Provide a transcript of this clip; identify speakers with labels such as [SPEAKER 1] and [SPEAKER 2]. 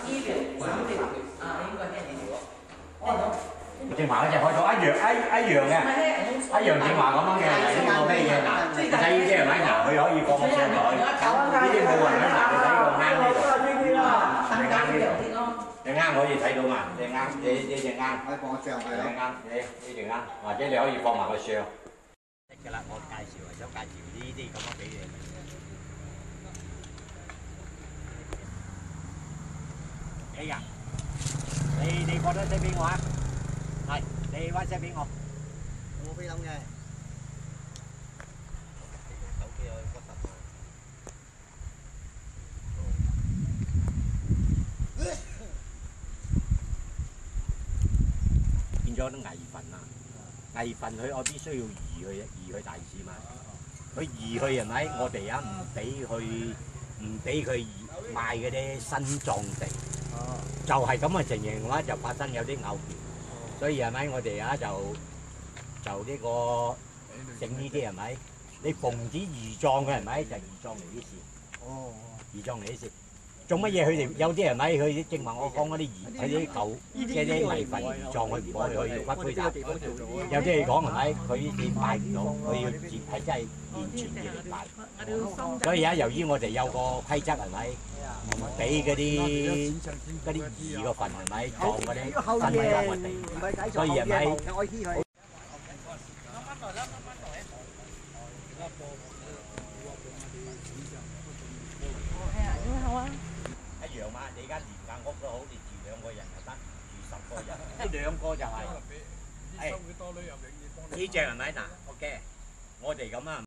[SPEAKER 1] 醫療手段啊，應該聽你講。哦，
[SPEAKER 2] 正話嗰隻開咗一樣嘅，一樣正話咁樣嘅，呢個咩嘢嗱？你睇呢啲係咪嗱？佢可以放上台，呢啲冇人喺嗱，你睇個啱呢度，你啱可以睇到嘛？你啱，你隻啱，你啱，你隻啱，或者你可以放埋個相。得㗎啦，我介紹係想介紹呢啲咁樣俾你。你呀，你覺得識邊個啊？係，你 WhatsApp 俾我。
[SPEAKER 3] 我菲林嘅。手機有 WhatsApp。
[SPEAKER 2] 變咗啲危份啊！危份我必須要移去大市嘛。佢移去係咪？我哋唔俾佢賣嗰啲新莊地。就係咁嘅情形嘅話，就發生有啲拗撬，所以係咪我哋就呢個整呢啲係咪？你奉旨移莊嘅係咪？就移莊嚟啲事。哦，移莊嚟啲事。做乜嘢？佢哋有啲係咪？佢正話我講嗰啲佢啲舊即係啲危份移莊，佢唔可以去骨灰壇。有啲嚟講係咪？佢哋賣唔到，佢要接係真係現存嘅嚟賣。所以而家由於我哋有個規則係咪？唔俾嗰啲移個份係咪撞嗰啲新莊嘅地，所以係咪？一樣嘛，你而家連間屋都好，你住2個人就得，住10個人，呢2個就係。呢隻係咪嗱 ？OK， 我哋咁啊。